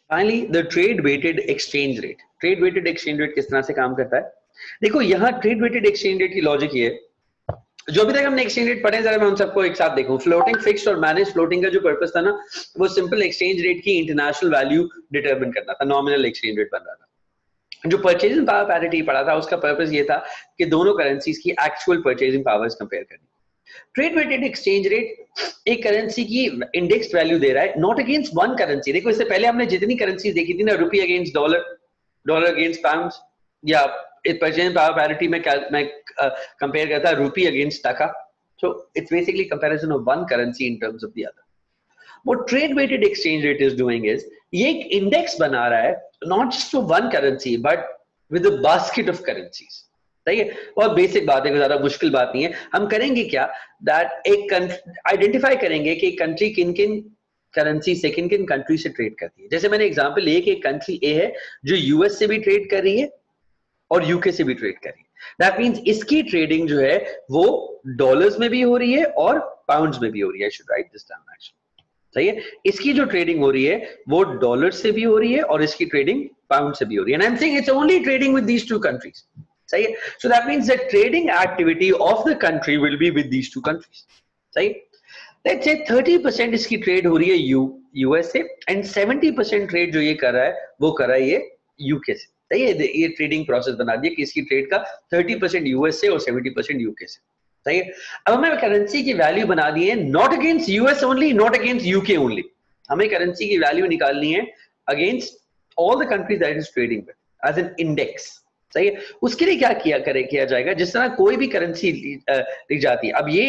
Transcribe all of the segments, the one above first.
Finally the trade weighted exchange rate. Trade weighted exchange rate किस तरह से काम करता है? देखो यहाँ ट्रेड वेटेड एक्सचेंज रेट की लॉजिक ये है, जो अभी तक हमने एक्सचेंज रेट पढ़े जरा मैं उन सबको एक साथ देखूं। फ्लोटिंग, फिक्स्ड और मैनेज फ्लोटिंग का जो पर्पस था ना, वो सिंपल एक्सचेंज रेट की इंटरनेशनल वैल्यू डिटरमिन करना था, नॉमिनल एक्सचेंज रेट बन रहा था। जो परचेजिंग पावर पैरिटी पढ़ा था उसका पर्पस ये था कि दोनों करेंसीज की एक्चुअल परचेजिंग पावर्स कंपेयर करनी। ट्रेड वेटेड एक्सचेंज रेट एक करेंसी की इंडेक्स्ड वैल्यू दे रहा है, नॉट अगेंस्ट वन करेंसी। देखो इससे पहले हमने जितनी करेंसी देखी थी ना, rupee against dollar, dollar against pound, या परचेजिंग पावर पैरिटी में कंपेयर करता है rupee against taka. So it's basically comparison of one currency in terms of the other. What trade weighted exchange rate is doing is ये एक index बना रहा है, not just for one currency but with a basket of currencies. सही है, बहुत basic बात है, कोई ज्यादा मुश्किल बात नहीं है। हम करेंगे क्या, दैट एक आइडेंटिफाई करेंगे कि कंट्री किन किन करेंसी से, किन किन कंट्री से ट्रेड करती है। जैसे मैंने एग्जांपल लिया कि एक कंट्री ए है जो यूएस से भी ट्रेड कर रही है और यूके से भी ट्रेड कर रही है। दैट मींस इसकी ट्रेडिंग जो है वो डॉलर्स में भी हो रही है और पाउंड्स में भी हो रही है। I should write this down actually. सही है, इसकी जो ट्रेडिंग हो रही है वो डॉलर से भी हो रही है और इसकी ट्रेडिंग पाउंड से भी हो रही है। And I am saying it's only trading with these two countries. सही है, so that means the trading activity of the country will be with these two countries. सही है, लेट्स से 30% इसकी ट्रेड हो रही है यूएस से एंड 70% ट्रेड जो ये कर रहा है वो कर रहा है ये यूके से। सही है, ये ट्रेडिंग प्रोसेस बना दिया कि इसकी ट्रेड का 30% यूएस से और 70% यूके से। सही है, अब हमें करेंसी की वैल्यू बना दी है not against US only, not against UK only. हमें करेंसी की वैल्यू निकालनी है against all the countries that is trading with as an index. सही है, उसके लिए क्या किया जाएगा, जिस तरह कोई भी करेंसी ली जाती है, अब ये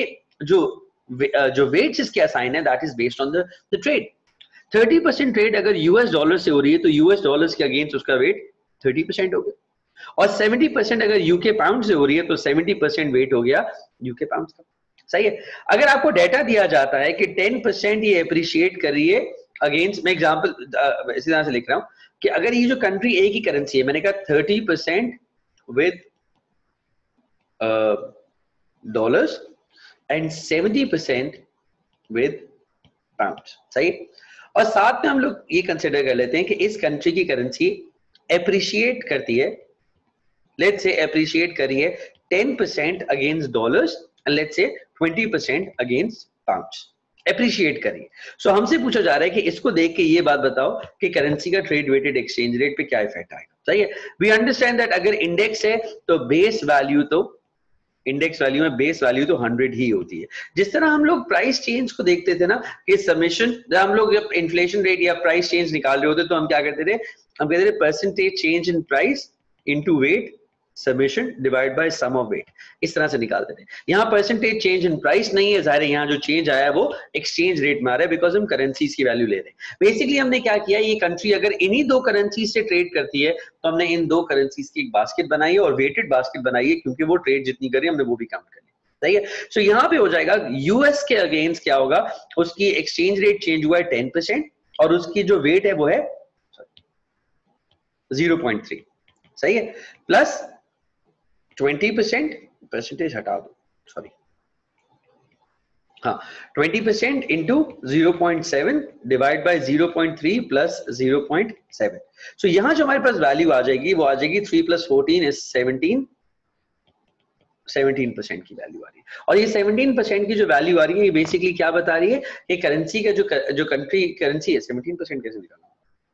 जो वेट्स इसके असाइन है that is based on the trade. 30% trade अगर यूएस डॉलर से हो रही है तो यूएस डॉलर के अगेंस्ट उसका वेट 30% हो गया, और 70% अगर यूके पाउंड से हो रही है तो 70% वेट हो गया यूके पाउंड का। सही है, अगर आपको डेटा दिया जाता है कि 10% ये अप्रिशिएट कर रही है अगेंस्ट, मैं एग्जांपल इसी तरह से लिख रहा हूं कि अगर ये जो कंट्री ए की करेंसी है, मैंने कहा 30% with dollars and 70% with pound. सही, और साथ में हम लोग ये कंसिडर कर लेते हैं कि इस कंट्री की करेंसी एप्रिशिएट करती है, लेट्स से एप्रिशिएट करिए 10% against dollars and let's say 20% against pounds, appreciate करिए। सो हमसे पूछा जा रहा है कि इसको देख के ये बात बताओ कि करेंसी का ट्रेड वेटेड एक्सचेंज रेट पे क्या इफेक्ट आएगा। सही है, वी अंडरस्टैंड दैट अगर इंडेक्स है तो बेस वैल्यू तो इंडेक्स वैल्यू में बेस वैल्यू तो 100 ही होती है। जिस तरह हम लोग प्राइस चेंज को देखते थे ना कि समेशन, जब हम लोग जब इन्फ्लेशन रेट या प्राइस चेंज निकाल रहे होते तो हम क्या करते थे, हम कहते थे percentage change in price into weight summation divide by sum of weight, इस तरह से निकालते थे। यहाँ परसेंटेज चेंज इन प्राइस नहीं है, जाहिर है यहाँ जो चेंज आया है वो एक्सचेंज रेट में आ रहा है, बिकॉज हम करेंसीज की वैल्यू ले रहे हैं। बेसिकली हमने क्या किया, ये कंट्री अगर इन्हीं दो करेंसीज से ट्रेड करती है तो हमने इन दो करेंसीज की एक बास्केट बनाई है और वेटेड बास्केट बनाई है, क्योंकि वो ट्रेड जितनी करी हमने वो भी काउंट करी। सही है, सो यहाँ पे हो जाएगा यूएस के अगेंस्ट क्या होगा, उसकी एक्सचेंज रेट चेंज हुआ है 10% और उसकी जो वेट है वो है 0.3। सही है, प्लस 20%, परसेंटेज हटा दो, सॉरी, हाँ 20% into 0.7 divide by 0.3 plus 0.7। So यहां जो हमारे पास वैल्यू आ जाएगी वो आ जाएगी 3 + 14 इज 17% की वैल्यू आ रही है। और ये 17% की जो वैल्यू आ रही है ये बेसिकली क्या बता रही है कि करेंसी का जो कंट्री करेंसी है, 17% कैसे निकालना,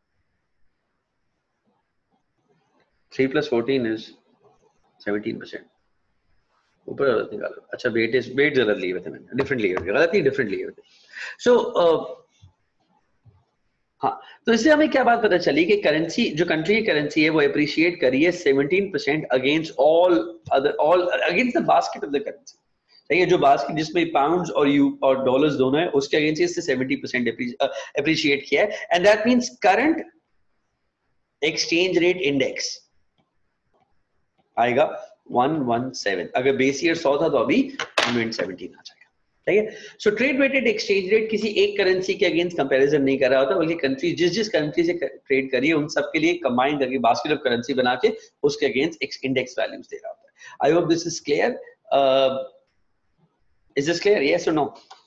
3 + 14 इज 17%, ऊपर गलत निकालो। अच्छा वेट गलत लिए हुए थे मैंने, डिफरेंट लिए हुए, गलत नहीं डिफरेंट लिए हुए थे। सो हाँ, तो इससे हमें क्या बात पता चली कि करेंसी, जो कंट्री की करेंसी है वो अप्रिशिएट करी है 17% against all against the basket of the currency. सही है, जो बास्केट जिसमें पाउंड्स और डॉलर्स दोनों है उसके अगेंस्ट इससे 70% अप्रिशिएट किया है, and that means current exchange rate index आएगा 117। अगर बेस ईयर 100 था तो अभी 117 आ जाएगा। ठीक है, so trade weighted exchange rate किसी एक करेंसी के अगेंस्ट कंपैरिजन नहीं कर रहा होता, बल्कि कंट्री जिस करेंसी से ट्रेड करी है उन सब के लिए कंबाइन करके बास्केट ऑफ करेंसी बना के उसके अगेंस्ट इंडेक्स वैल्यूज दे रहा होता है। I hope this is clear. Is this clear, yes और नो?